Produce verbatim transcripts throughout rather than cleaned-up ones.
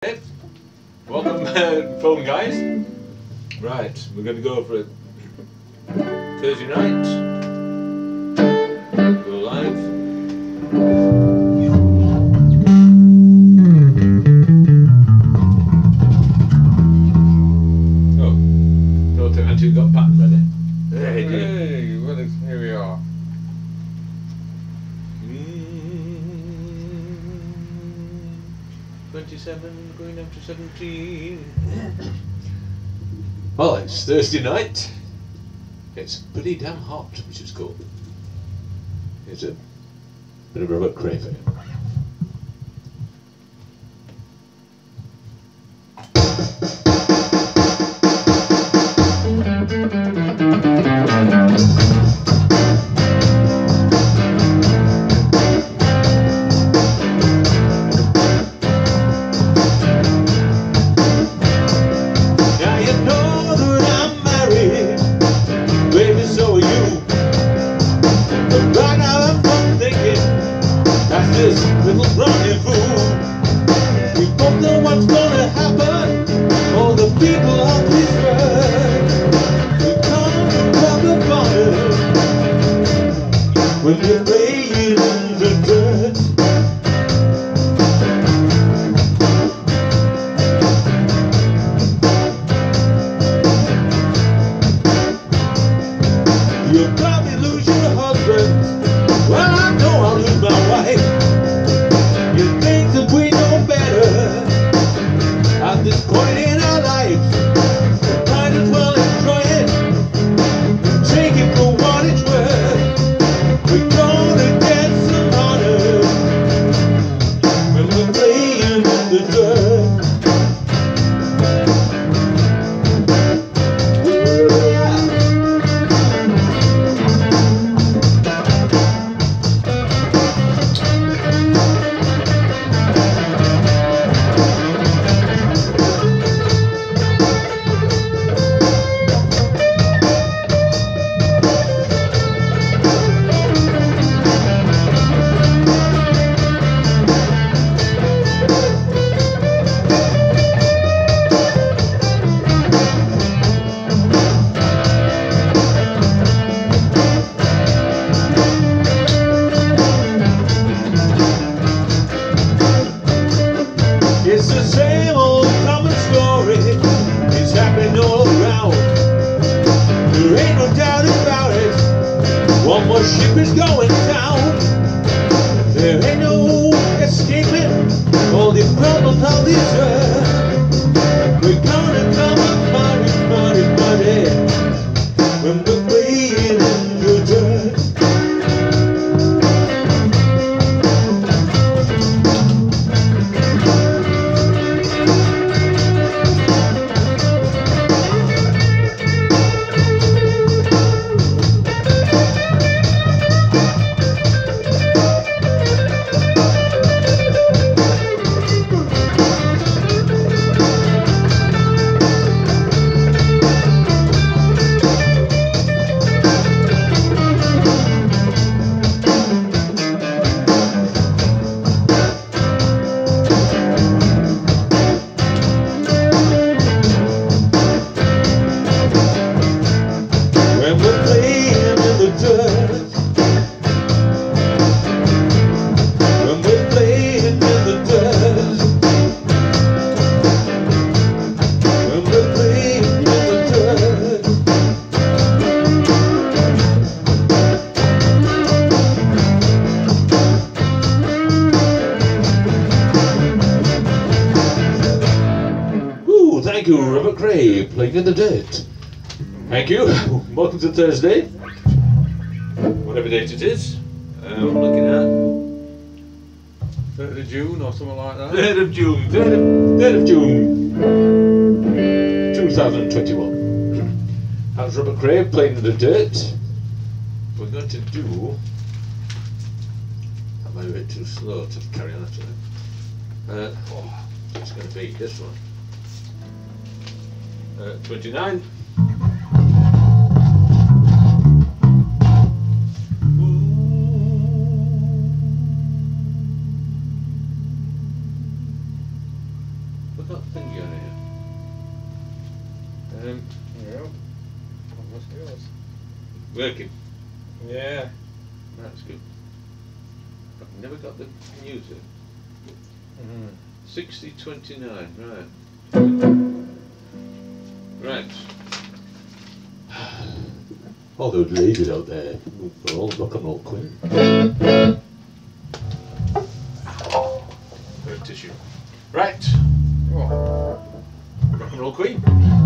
Hey, welcome, uh, phone guys. Right, we're going to go for it Thursday night. Go live. Oh, don't think until you got pattern ready. Hey, Hey, well, it's, here we are. twenty-seven going up to seventeen. Well, it's Thursday night. It's pretty damn hot, which is cool. It's a bit of a Robert Cray for you. This little rendezvous. We both know what's gonna happen. All the people of this world, we come to talk about it when they're laying in the dirt. You'll probably lose your husband. Well, I know I'll lose my wife. At this point in our lives, we might as well enjoy it and take it for what it's worth. We're gonna get some honor when we're playing in the dirt. Ooh, yeah. It's the same old common story. It's happening all around. There ain't no doubt about it. One more ship is going down. There ain't no escaping all the problems of this earth. We're gonna come up party, party, party when we're playing in the dirt. When we're playing in the dirt, when we're playing in the dirt, when we're playing in the dirt. Ooh, thank you, Robert Cray, playing in the dirt. Thank you. Welcome to Thursday, whatever date it is. Uh, I'm looking at third of June or something like that. third of June, third of, third of June, two thousand twenty-one. That's Robert Cray playing in the dirt. We're going to do. That might be a bit too slow to carry on after that. Uh, oh, it's going to be this one. Uh, twenty-nine. Put that thingy on here. Um, Yeah. What's yours? working. Yeah. That's good. I've never got the music. Mm-hmm. sixty twenty-nine, right. Right. All those ladies out there, they're all rock and roll queen. Bird tissue. Right. Oh. Rock and roll queen.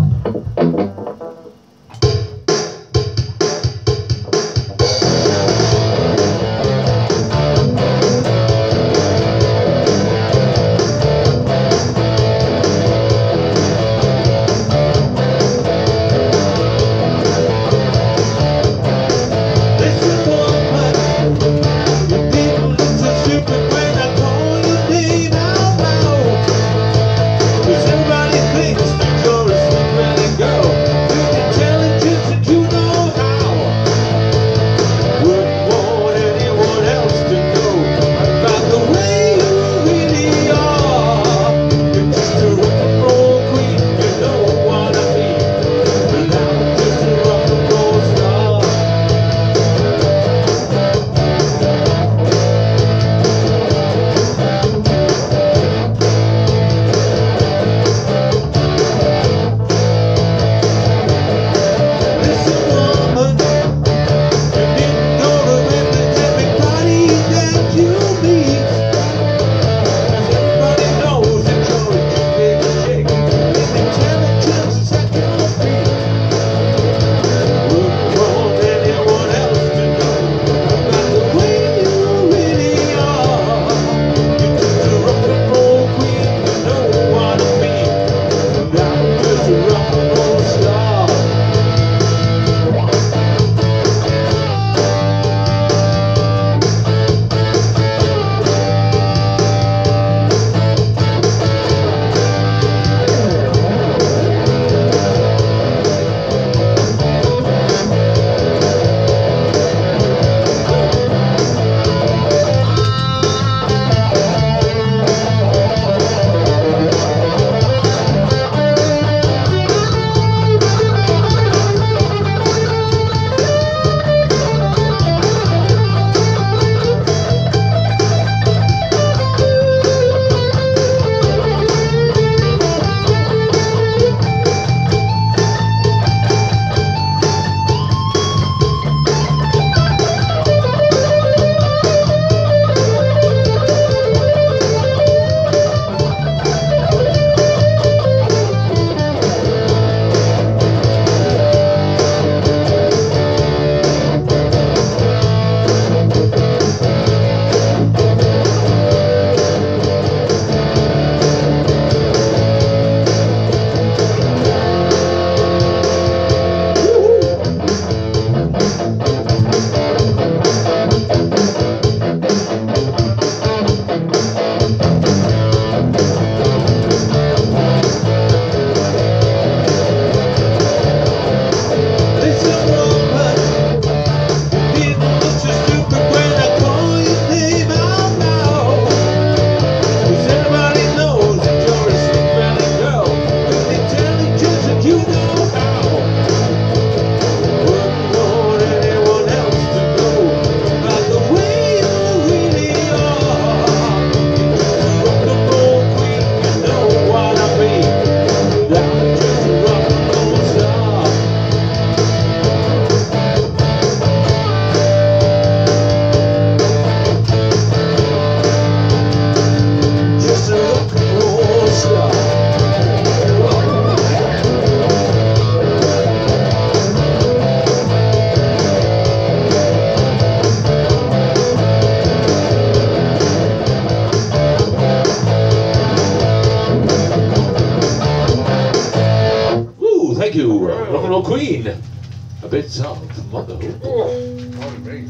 Queen, a bit of motherhood. Oh, pardon me.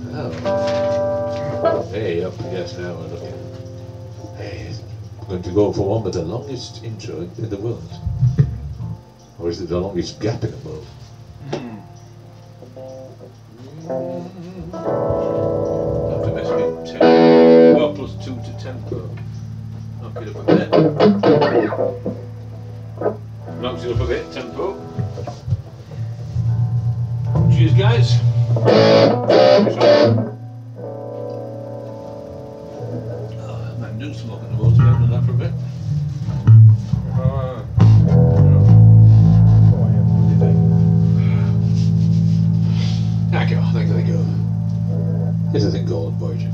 Oh. Hey, up yes now we're looking. Hey, I'm going to go for one with the longest intro in the world. Or is it the longest gap in the world? Have to mess with ten. Well, plus two to ten. Knock it up a bit. Knocks it up a bit, tempo. Cheers, guys. Oh, I might do smoke in the water, I've done that for a bit. Uh, Thank you, thank you, thank you. Here's a thing called Voyager.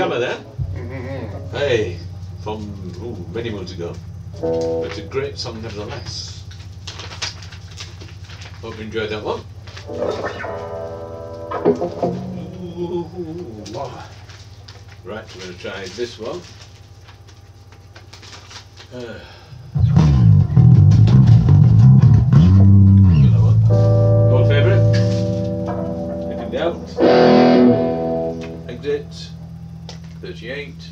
Gamma there. Hey, from ooh, many moons ago. It's a great song nevertheless. Hope you enjoyed that one. Ooh, wow. Right, we're going to try this one. Uh, Old favourite. Getting down. Exit. thirty-eight.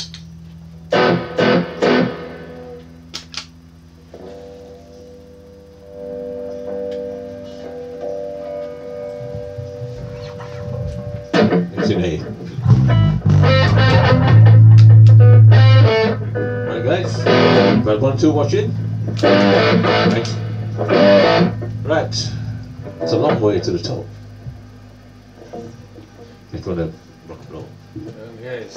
It's in A. Right guys, well one two watching. Right. Right. It's a long way to the top. It's going to rock and roll. Um, yes.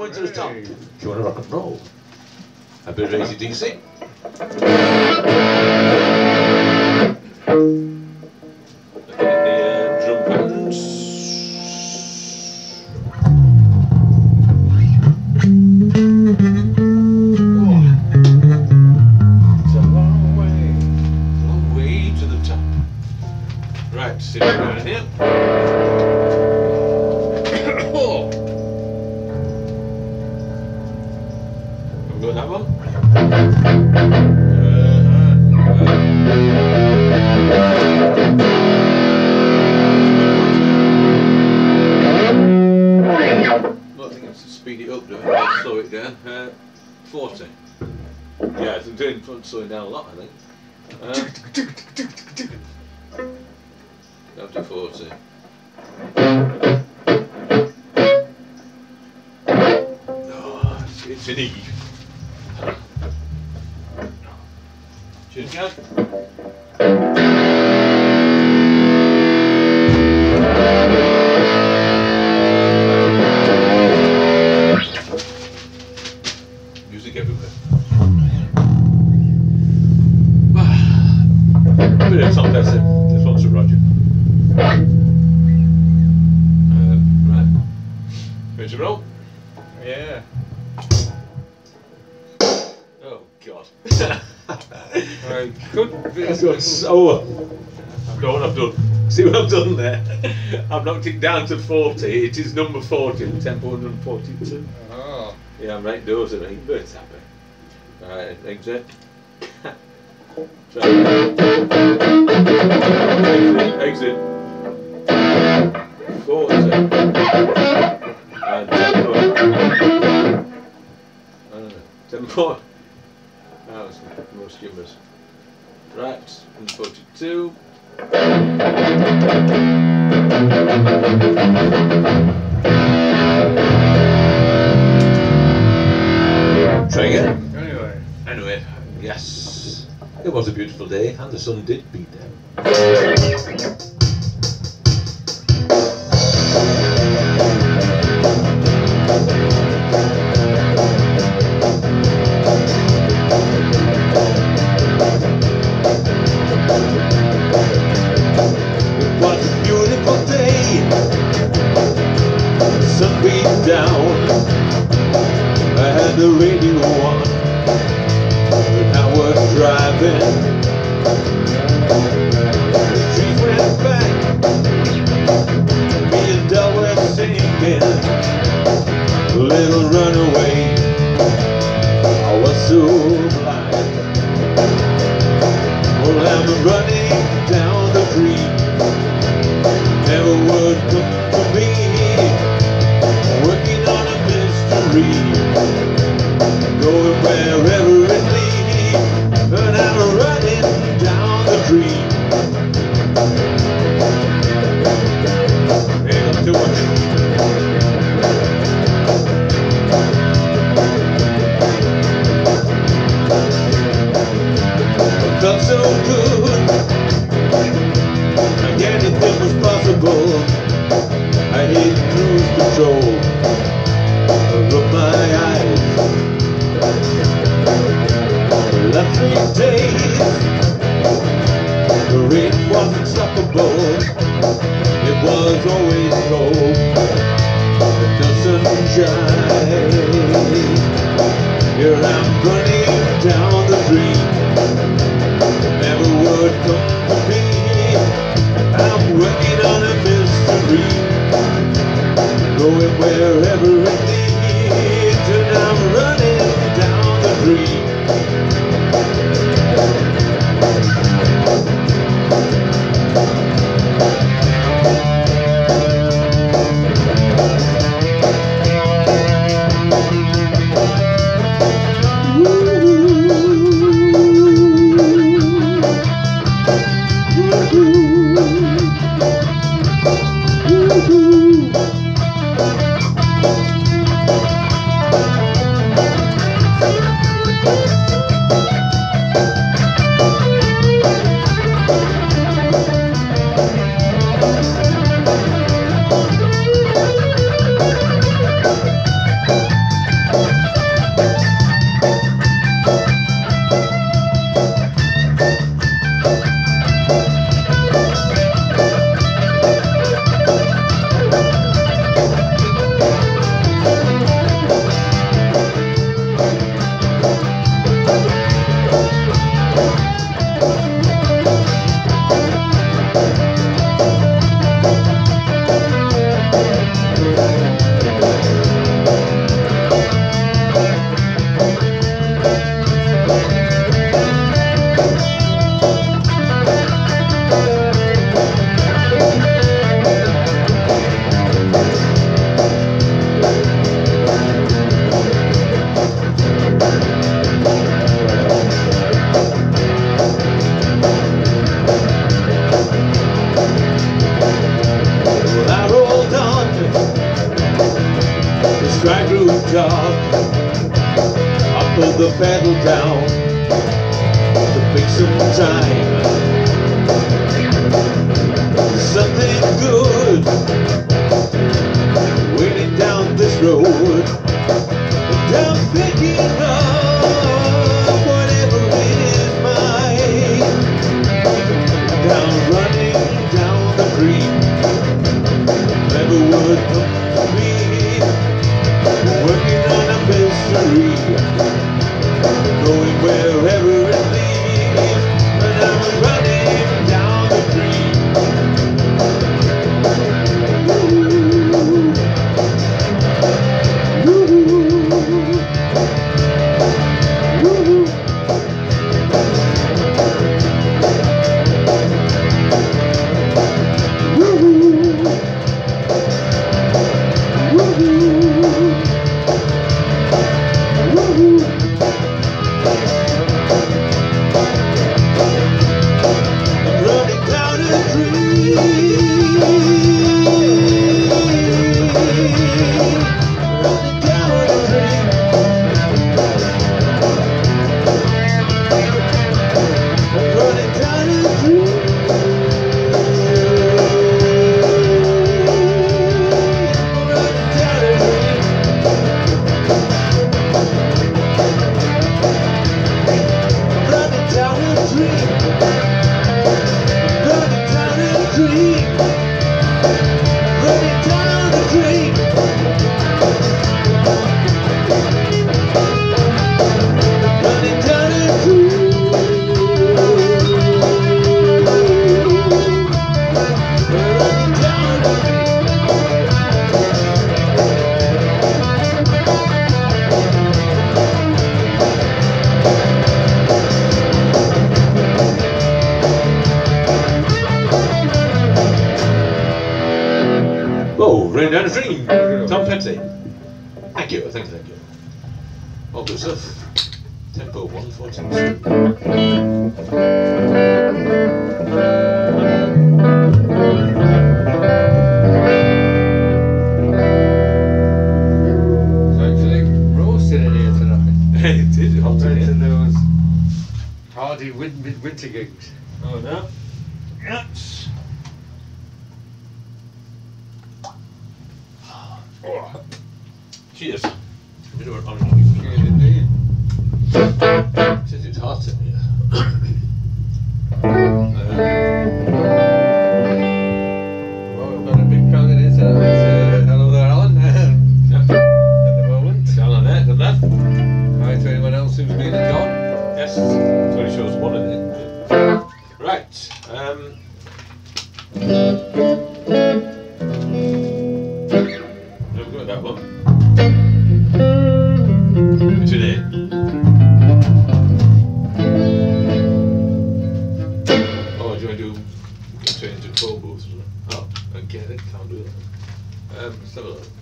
way to the top. Hey. If you want to rock and roll. A bit of A C D C. Looking at the uh, drum patterns. Oh. It's a long way, long way to the top. Right, sit down in here. Oh. I'm going that one. Speed it up, do it? I'll slow it down. Uh, forty. Yeah, it's doing slowing down a lot, I think. Uh, up to forty. Oh, it's, it's an E. Cheers, guys. Music everywhere. A bit of top that's it. This one's for Roger. Uh, right. Ready to roll? Yeah. Oh God. I could be a That's little... got so. I know what I've done. See what I've done there? I've knocked it down to forty. It is number forty, tempo one forty-two. Oh. Yeah, I'm right doors of it, but it's happy. Alright, exit. Exit. Exit. forty. And tempo. Uh, tempo. That was most humorous. Right, and forty-two. Try again. Anyway. Anyway, yes. It was a beautiful day and the sun did beat down. It was a beautiful day. The sun beat down. I had the radio on. I was driving, the trees went back, me and Del were singing, Little Runaway, I was so blind. Well, I'm running down the street, never would come to me, working on a mystery, going wherever it leads. And I'm running down the street. Ain't up to it. It felt so good. Like anything was possible. I hit cruise control. I rubbed my eyes. Left three days, the rain was unstoppable. It was always cold, but no sunshine. Here I'm running down the street, never would come to me. I'm working on a mystery, going wherever it leads, and I'm running down the street. strike rooftop. I put the pedal down to make some time. Something good waiting down this road. And I'm picking up whatever is mine. Down running down the creek. Never would come to me. Working on a mystery, going wherever it leads, and I'm running down the creek. Ooh. Ooh. Ooh. Oh, Rain Down a Dream, Tom Petty. Thank you, thank you, thank you. All good stuff. Tempo one forty-two. It's actually roasted in here tonight. It is hot in Compared to here. those hardy win mid winter gigs. Oh no. Yes. Cheers. A bit of an orange juice. Cheers indeed. Says it's hot in here. Well, we've got a big crowd in here tonight. Uh, hello there, Alan. Yeah. At the moment. Down on there, done that. Hi to anyone else who's been and gone. Yes. It only shows one of it. Right. Um. Never got that one. It's in here. Oh, do you want to do change the phone booth? Oh, I get it. Can't do that. Um, let's have a look.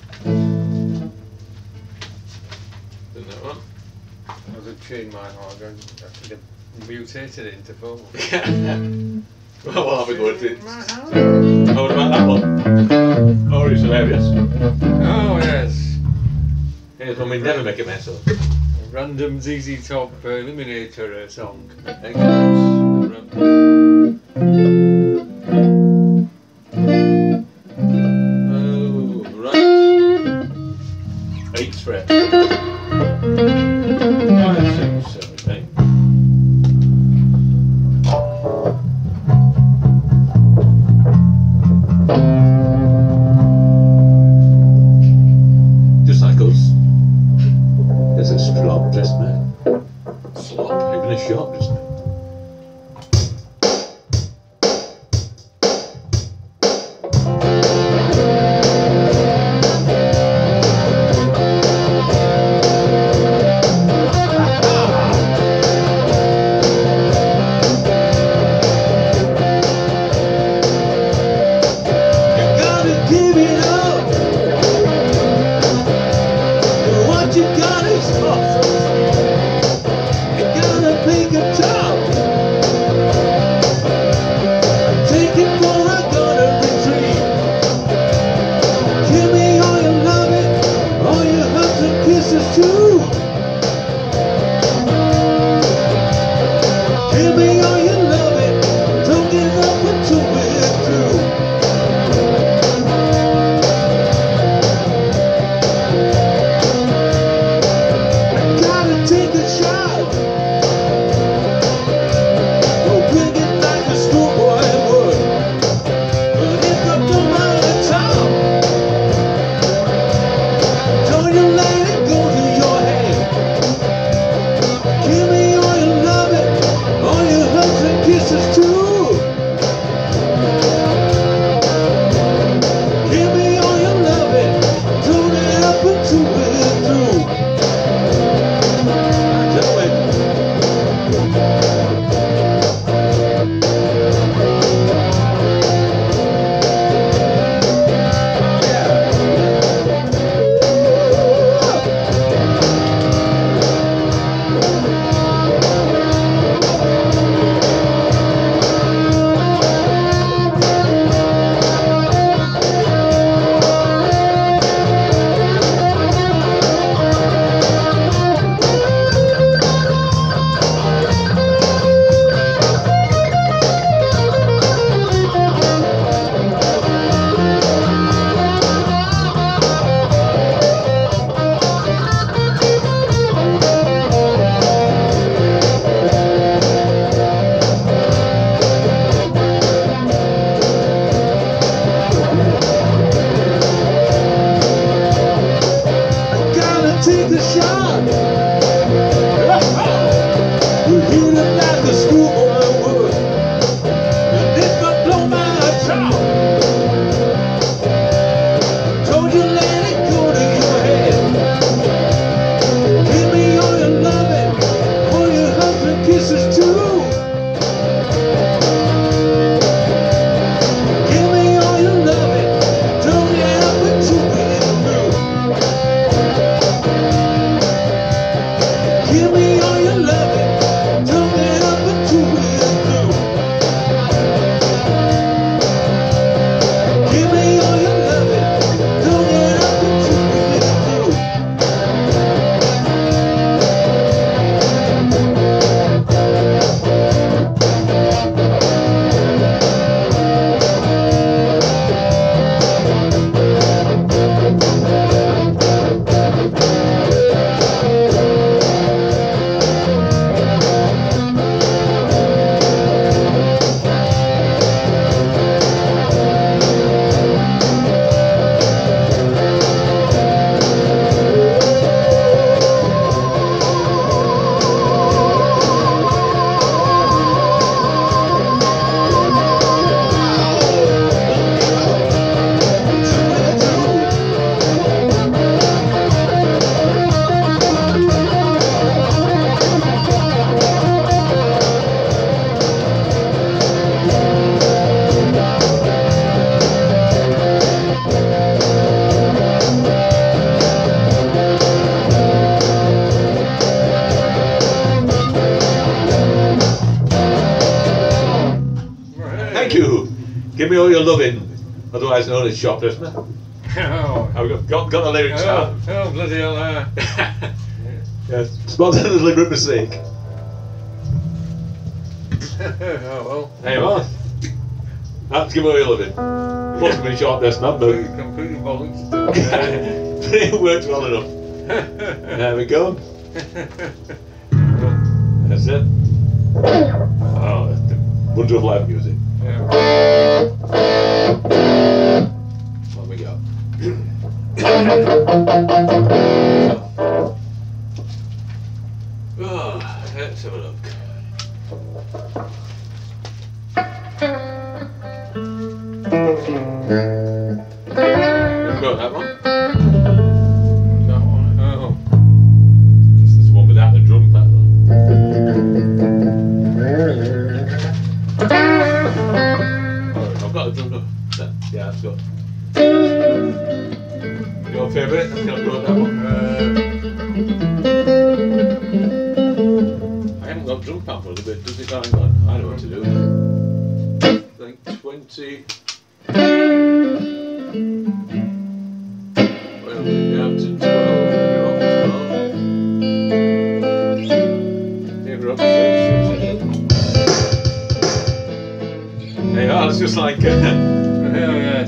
Done that one. I was a chain my hard. I think I mutated it into phone. Well, we'll have a go at it. Oh, what about that one? Oh, it's hilarious. Oh yes. Here's one we never make a mess of. A random Z Z Top uh, Eliminator uh, song. Thank you very much. Oh, right. Eight fret. Five, six, seven, eight. Just like us. There's a slop dressed man. Slop, even a sharp dressed man. You gotta give it up. What you got is tough. You gotta pick a top. Take it for I gotta retreat. Give me all you love it, all you Your Lovin', otherwise known as Shop Listener. Oh, I've got, got, got the lyrics oh, now. oh, bloody hell, uh. Yes, sponsored a deliberate mistake. Oh, well. Hey, well, that's give away Your Lovin'. Must be Shop Listener, but Completely, completely bollocks. but it works well enough. There we go. That's it. Oh, that's the wonder of live music. Yeah. On we go. Oh, let's have a look. You've got that one? That one. Oh. This is the one without the drum pedal. Oh, I've got the drum pedal. Yeah, that's got. Your favourite? I think I've got that one. Uh, I haven't got drum pad for it, but does it? Hang on, I know what to do. I think twenty. Well, we're up to twelve. We're up to twelve. Yeah, we're up to six. Hey, oh, it's just like. Uh, hell yes.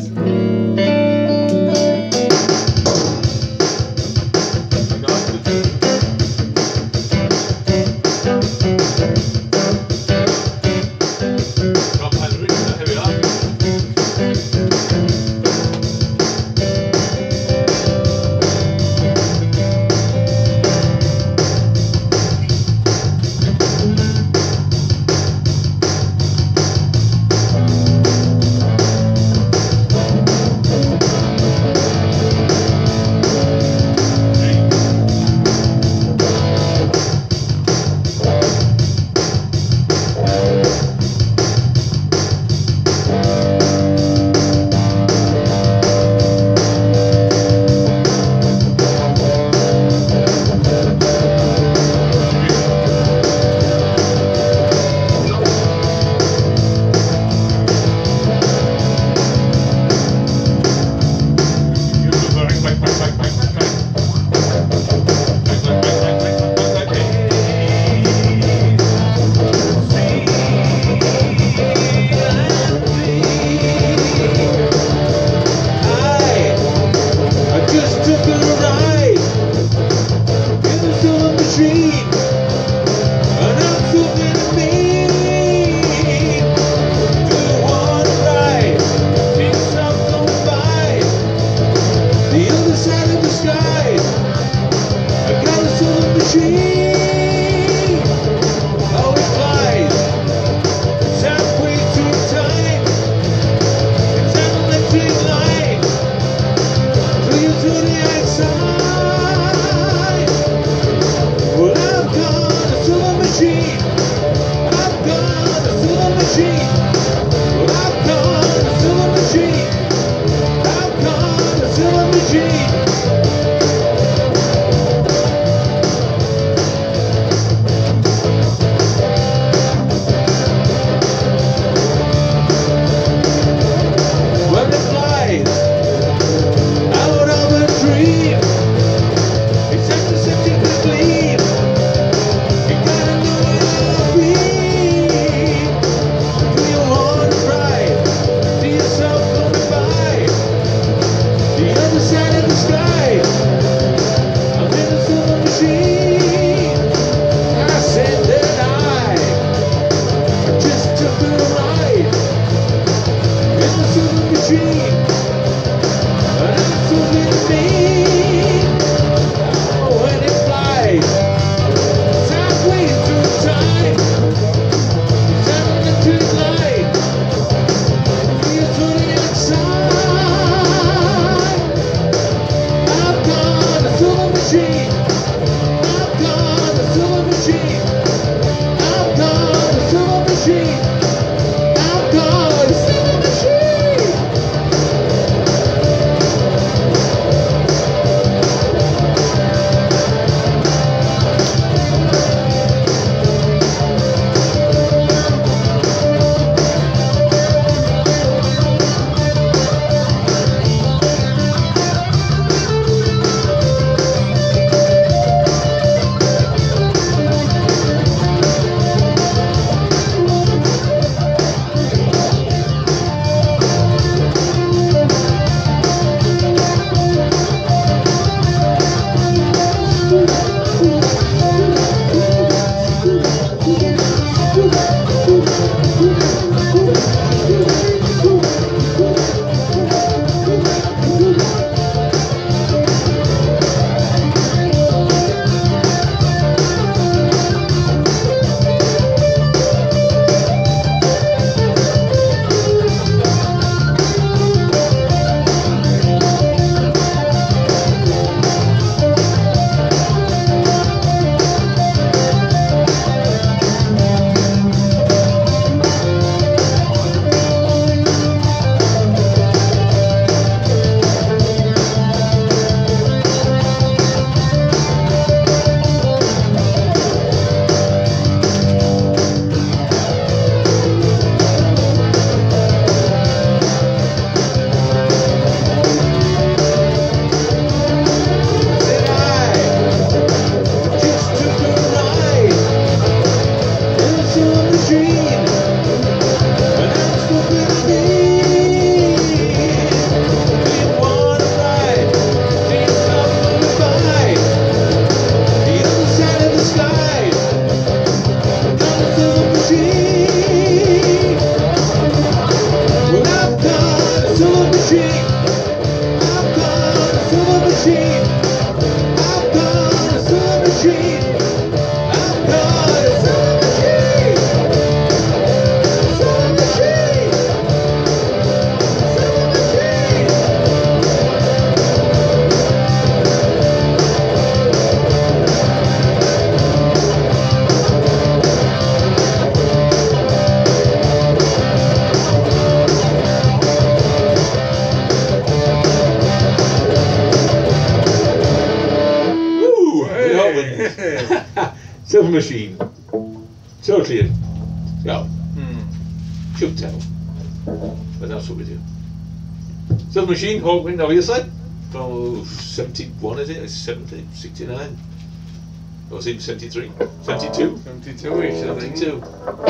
Silver Machine. Totally, well, Hmm. should tell. But that's what we do. Silver Machine, Hawkwind, obviously. From seventy-one, is it? It's seventy, sixty-nine. Or was it seventy-three? seventy-two? seventy-two-ish, I think. seventy-two.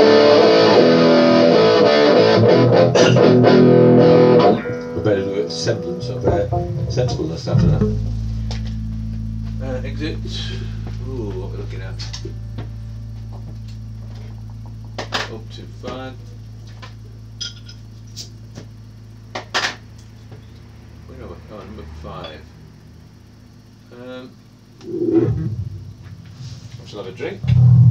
We better do a semblance of uh, sensibleness after that. Uh, exit. Ooh, what we're looking at. Up to five. Where are we? Oh, number five. Um, I shall have a drink.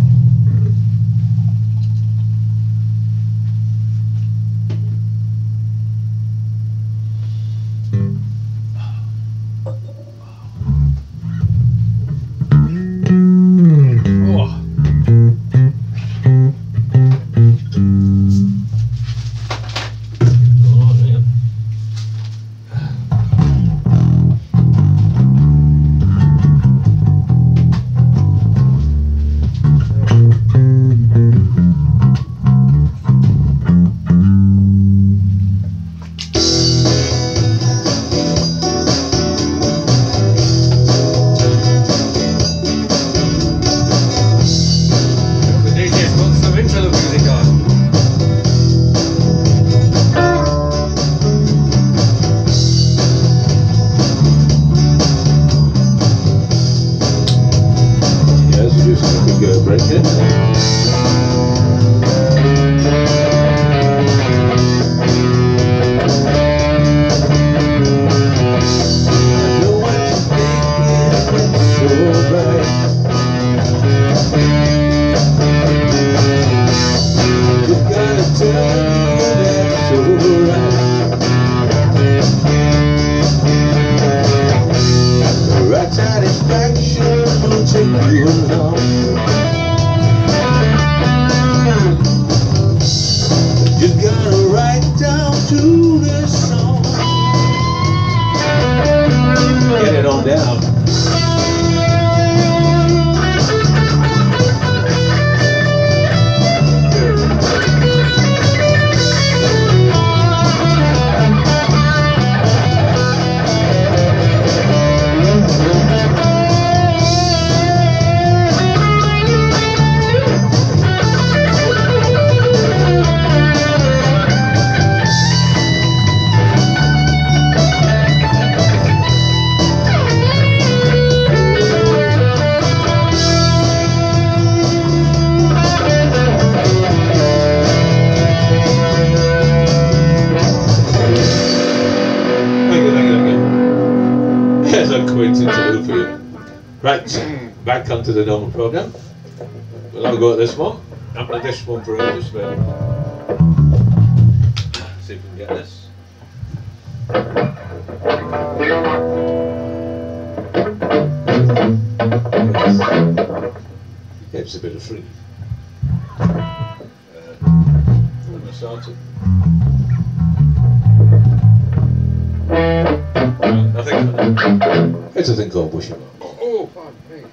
Right, back onto the normal programme. We'll have a go at this one. I've played this one for ages, but see if we can get this. Yes. It's a bit of free. Uh, I'm going to start it. I think it's a thing called Bushy Mark. Oh, pardon me.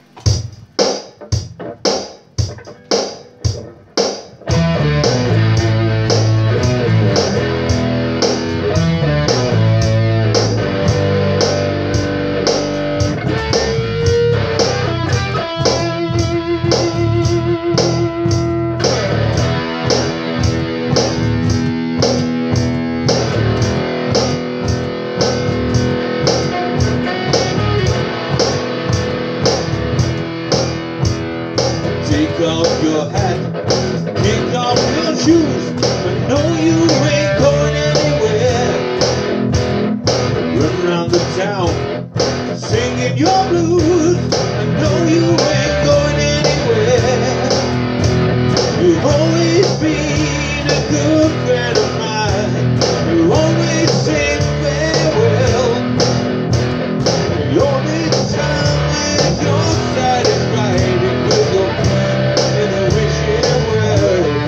Take off your hat, kick off your shoes. I know you ain't going anywhere. Run around the town, singing your blues. I know you ain't going anywhere. You've always been a good friend of mine. You always say farewell. The only time when you're satisfied is with your in a wishing well.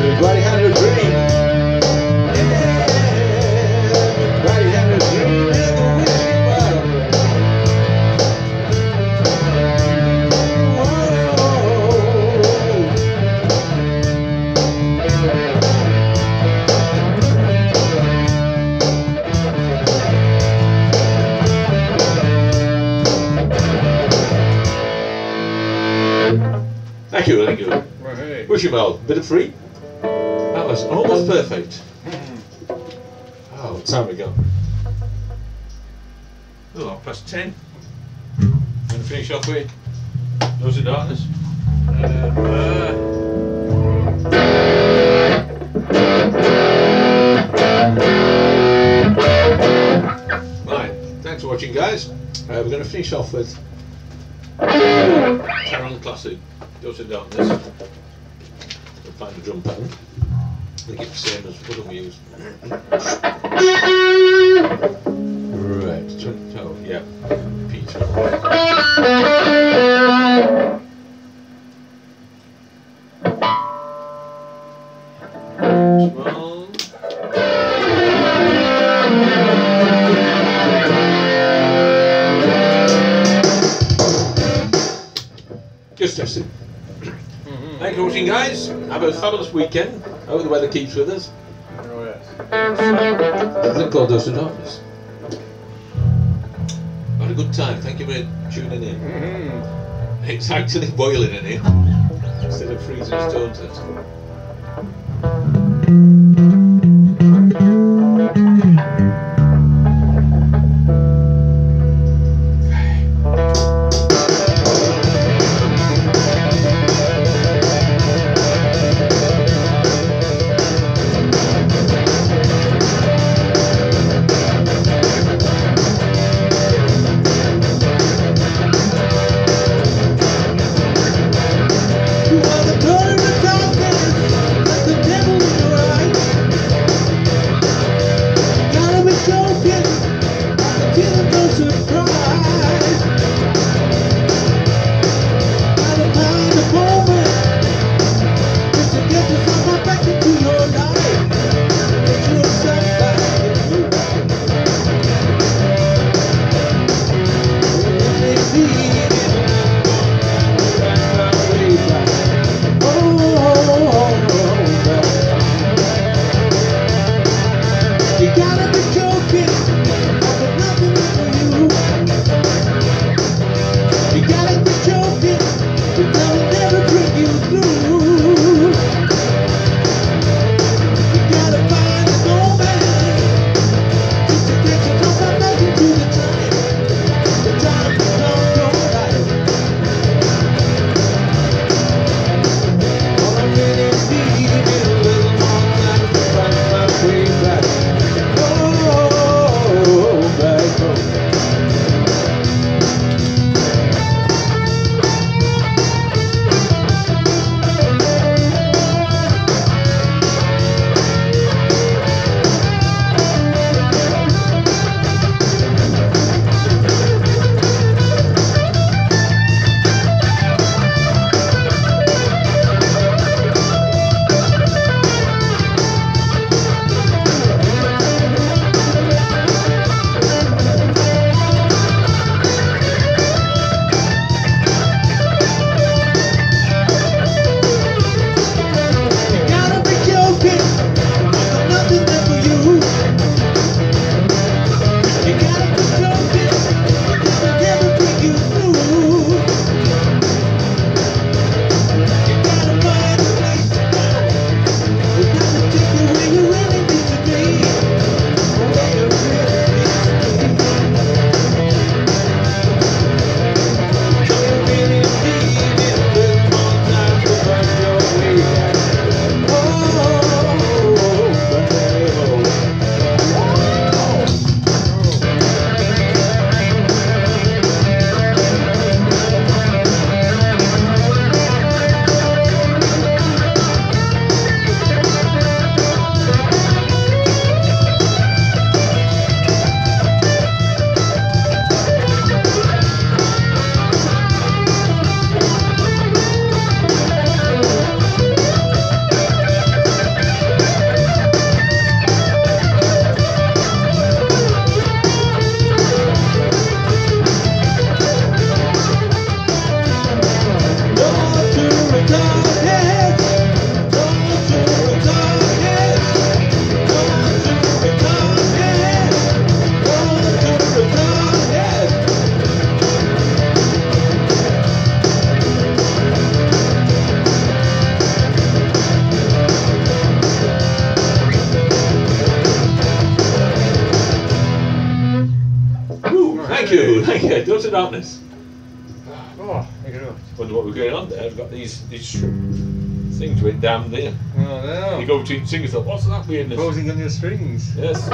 Everybody had a dream. Yeah. Everybody had a dream in the wishing well. Thank you, thank you. Right. Wishing well, bit of free. That was almost perfect. Oh, what time we go? Oh, half past ten. And finish off with Those of Darkness. Right, thanks for watching, guys. Uh, we're going to finish off with Taron Classic, Dose of Darkness. We'll find the drum pattern. I think it's the same as what we used. Right, twenty, oh yeah, Peter. Well, just testing. Mm-hmm. Thanks for watching, guys. Have a fabulous weekend. I hope the weather keeps with us. Oh yes. It's a called Dose of Darkness. Had a good time. Thank you for tuning in. Mm-hmm. It's actually boiling in here instead of freezing stones. You are the glory of darkness, let the Right, yeah, door to darkness. Oh, look at that. Wonder what we're going on there. I've got these these things went down there. Oh, no. You go between singers, like, what's that weirdness? Posing on your strings. Yes.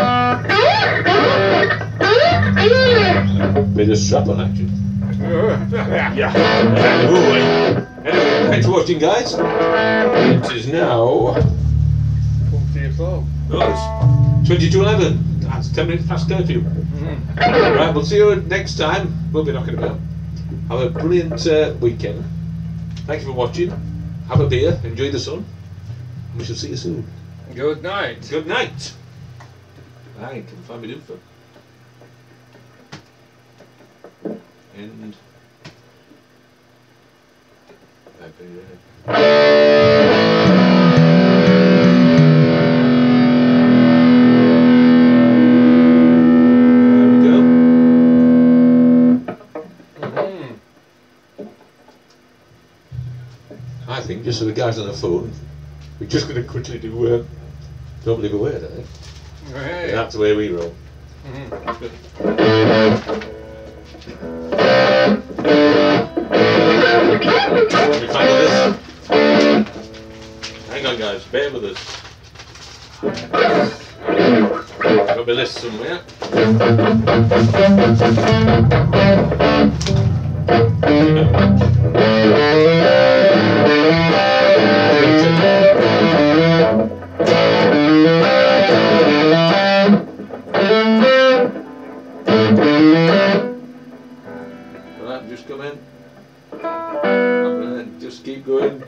Bit of strap on action. Yeah. Anyway, anyway, thanks for watching, guys. It is now. forty o'clock. No, it's twenty-two eleven. That's ten minutes past curfew. Mm-hmm. Right, we'll see you next time. We'll be knocking about. Have a brilliant uh, weekend. Thank you for watching. Have a beer, enjoy the sun. And we shall see you soon. Good night. Good night. Right, can find me info. And. I think, just so the guys on the phone, we're just going to quickly do uh, Don't Believe a Word, I think. Right. And that's the way we roll. Mm-hmm. Let me find the list. Hang on, guys, bear with us. Got my list somewhere. Right, just come in. I'm gonna just keep going.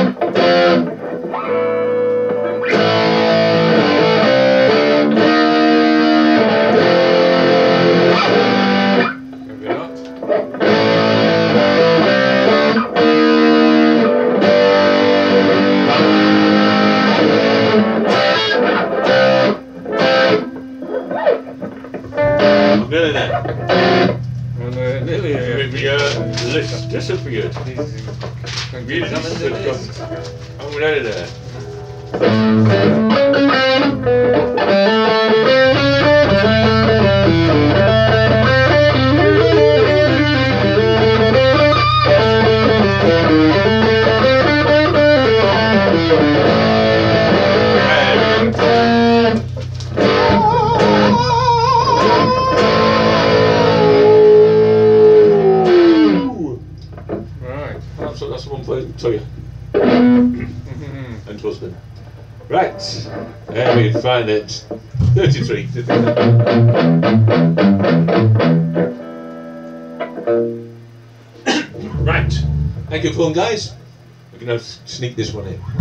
Maybe not. I'm nearly there. And uh, nearly uh, Maybe uh, list disappeared. Can We we examine the list? I'm nearly there. Right. That's, that's one place to you Mm-hmm. and husband. Right, there we find it. thirty-three. Right, thank you, phone guys. We're going to sneak this one in.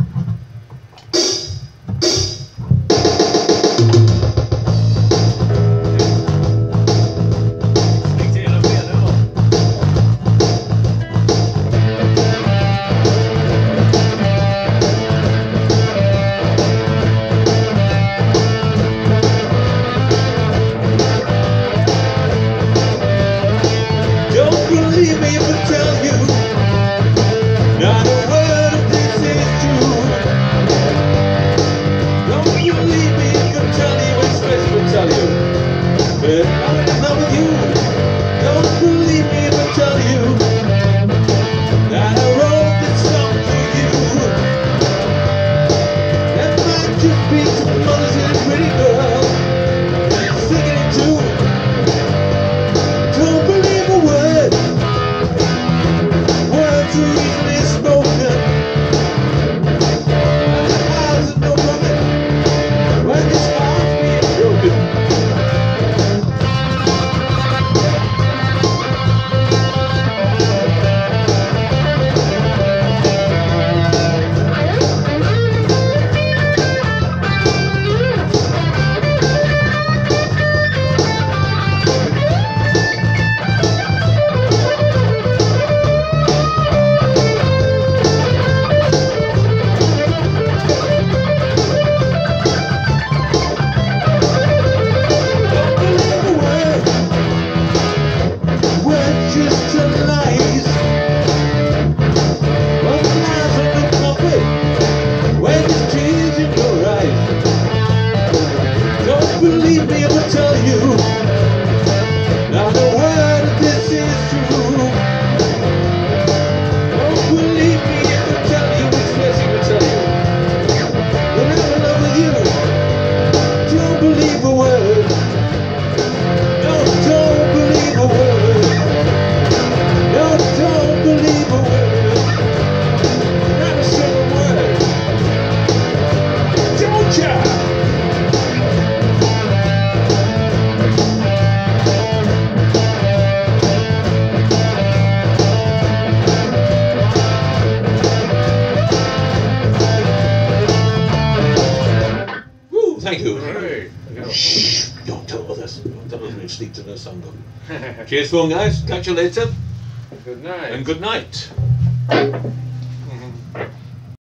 Don't believe me if I tell you, not a word of this is true. Don't believe me if I tell you, especially if I tell you, but I'm in love with you. Don't believe me if I tell you that I wrote this song for you. That might just be some mothers and a pretty girl singing it too. Don't believe a word, words are easily spoken, and the eyes are no woman when this heart's being broken. Hey, look at Shh! Don't tell others. Don't tell others we'll sneak to the song. Cheers, phone guys. Catch you later. Good night. And good night.